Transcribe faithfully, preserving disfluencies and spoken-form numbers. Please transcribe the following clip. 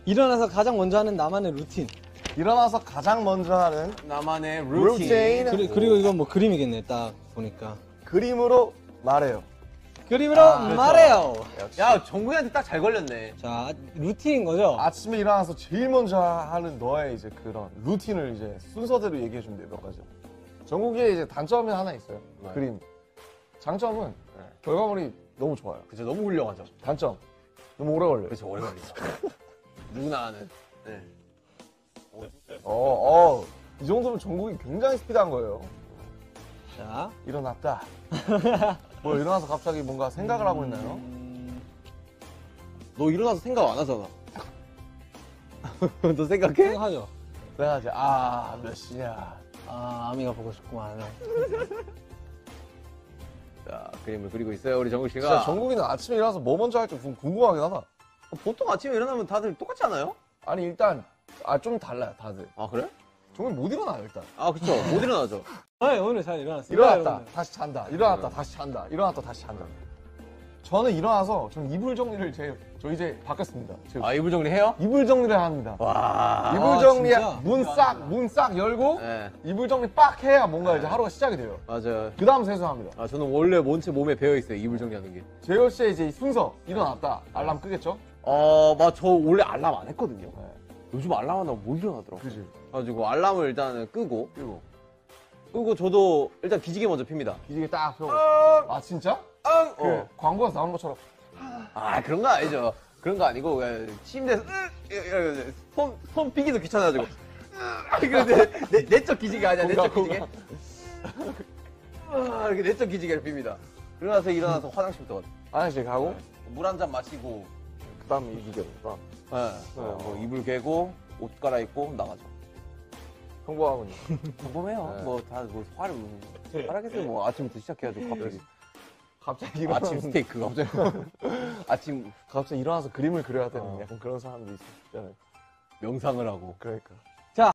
일어나서 가장 먼저 하는 나만의 루틴. 일어나서 가장 먼저 하는 나만의 루틴. 루틴. 그리, 그리고 이건 뭐 그림이겠네, 딱 보니까. 그림으로 말해요. 그림으로 아, 그렇죠. 말해요. 야, 정국이한테 딱 잘 걸렸네. 자, 루틴인 거죠? 아침에 일어나서 제일 먼저 하는 너의 이제 그런 루틴을 이제 순서대로 얘기해 주면 돼요, 몇 가지. 정국이의 이제 단점이 하나 있어요. 네. 그림. 장점은 네. 결과물이 너무 좋아요. 그죠, 너무 훌륭하죠. 단점. 너무 오래 걸려요. 그렇죠, 오래 걸리죠. 누구나 아는. 네. 어, 어. 이 정도면 정국이 굉장히 스피드한 거예요. 자. 일어났다. 뭐 일어나서 갑자기 뭔가 생각을 하고 있나요? 음... 너 일어나서 생각 안 하잖아. 너 생각해? 생각하죠. 내가 이제 아, 몇 시냐. 아, 아미가 보고 싶구만. 자, 그림을 그리고 있어요, 우리 정국 씨가. 진짜 정국이는 아침에 일어나서 뭐 먼저 할지 좀 궁금하긴 하다. 보통 아침에 일어나면 다들 똑같지 않아요? 아니 일단 아 좀 달라요, 다들. 아, 그래? 정국이 못 일어나요, 일단. 아, 그쵸. 못 일어나죠. 네, 오늘 잘 일어났어요. 일어났다, 여러분들. 다시 잔다. 일어났다, 다시 잔다. 일어났다, 다시 잔다. 저는 일어나서 전 이불 정리를 제, 저 이제 바뀌었습니다. 제 아, 이불 정리해요? 이불 정리를 합니다. 와. 이불 아, 정리, 진짜? 문 싹, 문 싹 열고 네, 이불 정리 빡 해야 뭔가 이제 하루가 시작이 돼요. 맞아요. 그 다음 세수합니다. 아, 저는 원래 원체 몸에 배어있어요, 이불 정리하는 게. 재열 씨의 이제 이 순서 일어났다. 알람 끄겠죠? 어, 막 저 원래 알람 안 했거든요. 네. 요즘 알람 안 하고 못 일어나더라고. 그지. 그래가지고 알람을 일단은 끄고, 그리고 끄고 저도 일단 기지개 먼저 핍니다. 기지개 딱 펴고. 어, 아 진짜? 어. 그 광고에서 나오는 것처럼. 아, 그런 거 아니죠. 그런 거 아니고, 그냥 침대에서, 으, 이러고 손, 손 피기도 귀찮아가지고. 으, 그런데 내, 내적 기지개 아니야, 내적 공감, 기지개. 아, 이렇게 내적 기지개를 핍니다. 그러나서 일어나서 화장실부터 가죠. 화장실 가고 물 한 잔 마시고, 그 다음에 이 기계니까 네, 뭐 이불 개고, 옷 갈아입고 나가죠. 평범하군요. 평범해요. 네. 뭐 다 뭐 화를 화라겠어요. 뭐 아침부터 시작해가지고 갑자기 갑자기 일어나서 아침 스테이크 갑자기 아침 갑자기 일어나서 그림을 그려야 되는 어. 약간 그런 사람도 있잖아요. 명상을 하고. 그러니까.